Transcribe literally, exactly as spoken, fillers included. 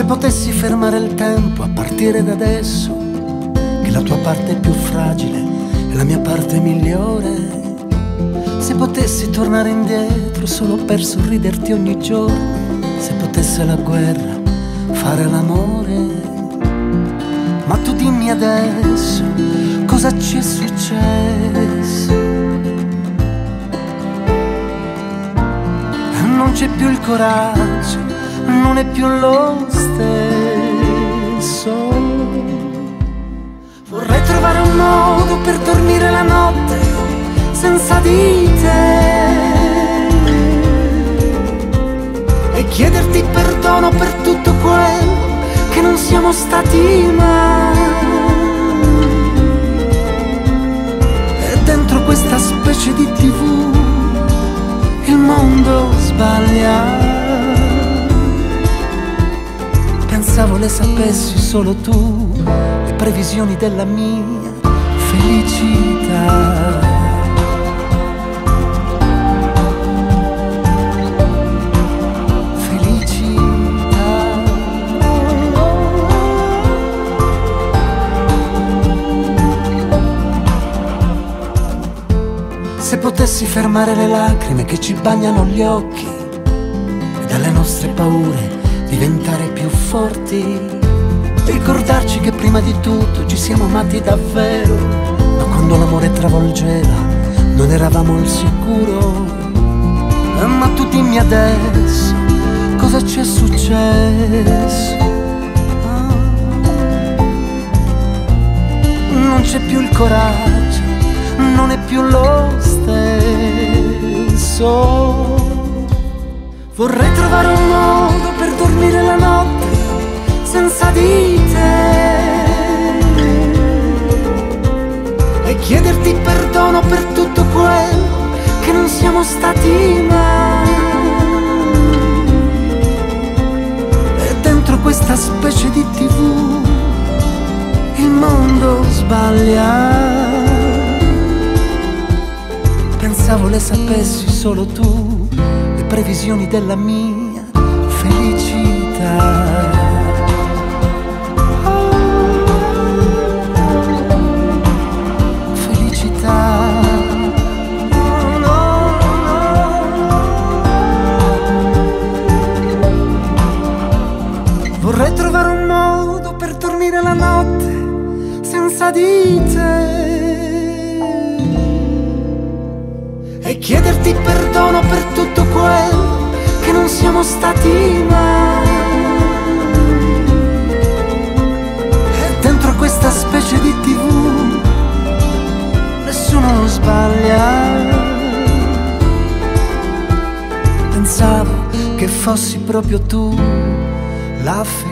potessi fermare il tempo a partire da adesso, che la tua parte più fragile è la mia parte migliore. Se potessi tornare indietro solo per sorriderti ogni giorno, se potesse la guerra fare l'amore. Ma tu dimmi adesso cosa ci è successo. Non c'è più il coraggio, non è più lo stesso. Vorrei trovare un modo per dormire la notte senza di te e chiederti perdono per tutto quello che non siamo stati mai. E dentro questa specie di tivù il mondo sbaglia. Pensavo le sapessi solo tu, le previsioni della mia felicità. Se potessi fermare le lacrime che ci bagnano gli occhi e dalle nostre paure diventare più forti, ricordarci che prima di tutto ci siamo amati davvero, ma quando l'amore travolgeva non eravamo al sicuro. Ma tu dimmi adesso cosa ci è successo. Non c'è più il coraggio, non è più lo stesso. Vorrei trovare un modo per dormire la notte senza di te e chiederti perdono per tutto quello che non siamo stati mai. E dentro questa specie di tivù il mondo sbaglia. Pensavo le sapessi solo tu, le previsioni della mia felicità. Felicità. No, no, no. Vorrei trovare un modo per dormire la notte senza di te e chiederti perdono per tutto quello che non siamo stati mai. E dentro questa specie di tivù nessuno sbaglia. Pensavo che fossi proprio tu la felicità.